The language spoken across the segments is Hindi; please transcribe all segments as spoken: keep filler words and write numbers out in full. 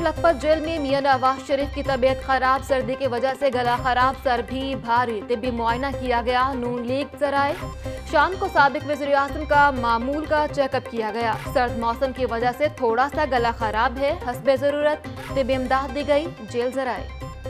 खैबर लखपत जेल में मियां नवाज शरीफ की तबीयत खराब, सर्दी की वजह से गला खराब, सर भी भारी, तिब्बी मुआयना किया गया। नून लीग जराए शाम को साबिक वज़ीर आज़म का मामूल का चेकअप किया गया। सर्द मौसम की वजह से थोड़ा सा गला खराब है, हस्बे जरूरत तिब्बी इमदाद दी गई। जेल जराए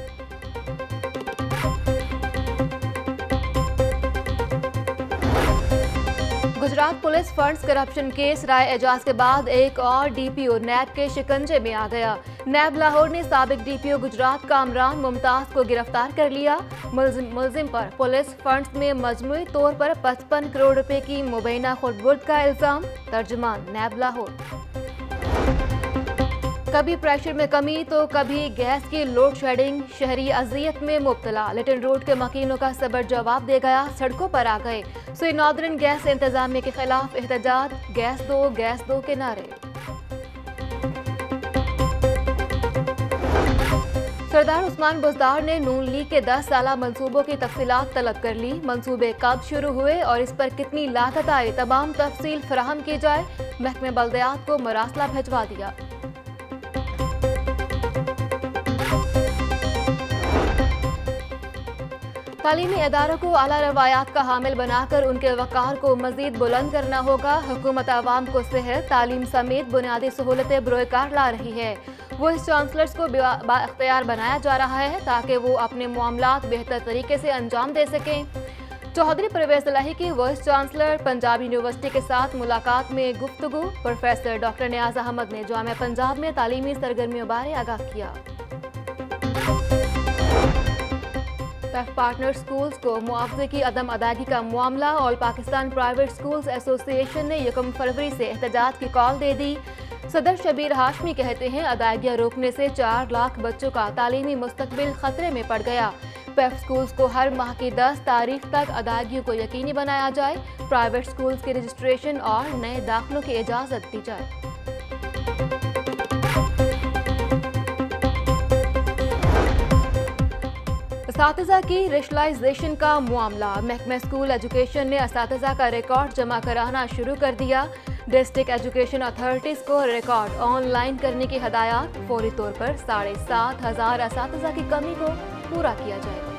Gujrat police funds corruption case राय एजाज के बाद एक और डीपीओ नैब के शिकंजे में आ गया। नैब लाहौर ने साबिक डीपीओ गुजरात कामरान मुमताज को गिरफ्तार कर लिया। मुलजिम मुलजिम पर पुलिस फंड्स में मजमूई तौर पर पचपन करोड़ रुपए की मुबैना खुर्दबुर्द का इल्जाम। तर्जुमान नैब लाहौर। कभी प्रेशर में कमी तो कभी गैस की लोड शेडिंग, शहरी अजियत में मुब्तला। लिटिल रोड के मकीनों का सबर जवाब दे गया, सड़कों पर आ गए। सुई नॉर्दर्न गैस इंतजामिया के खिलाफ एहतजाज, गैस दो गैस दो के नारे। सरदार उस्मान बुज़दार ने नून लीग के दस साला मंसूबों की तफसीलात तलब कर ली। मंसूबे कब शुरू हुए और इस पर कितनी लागत आई, तमाम तफसील फराहम की जाए। महकमे बल्दियात को मरासला भिजवा दिया। तालीमी इदारों को आला रवायात का हामिल बनाकर उनके वक़ार को मजीद बुलंद करना होगा। हुकूमत आवाम को सेहत, तालीम समेत बुनियादी सहूलतें बरोकार ला रही है। वाइस चांसलर्स को बाख्तियार बनाया जा रहा है ताकि वो अपने मामलात बेहतर तरीके से अंजाम दे सकें। चौधरी परवेज इलाही की वाइस चांसलर पंजाब यूनिवर्सिटी के साथ मुलाकात में गुफ्तगू। प्रोफेसर डॉक्टर नियाज अहमद ने जामिया पंजाब में तालीमी सरगर्मियों बारे आगाह किया। पैफ पार्टनर स्कूल्स को मुआवजे की अदम अदायगी का मामला। All Pakistan private schools association ने यकम फरवरी से एहतजाज की कॉल दे दी। सदर शबीर हाशमी कहते हैं अदायगियां रोकने से चार लाख बच्चों का तालीमी मुस्तकबिल खतरे में पड़ गया। पैफ स्कूल्स को हर माह की दस तारीख तक अदायगियों को यकीनी बनाया जाए। प्राइवेट स्कूल्स के रजिस्ट्रेशन और नए दाखिलों की इजाज़त दी जाए। असातिज़ा की रेशलाइजेशन का मामला। महकमा स्कूल एजुकेशन ने असातिज़ा का रिकॉर्ड जमा कराना शुरू कर दिया। डिस्ट्रिक्ट एजुकेशन अथॉरिटीज़ को रिकॉर्ड ऑनलाइन करने की हदायत। फौरी तौर पर साढ़े सात हजार असातिज़ा की कमी को पूरा किया जाएगा।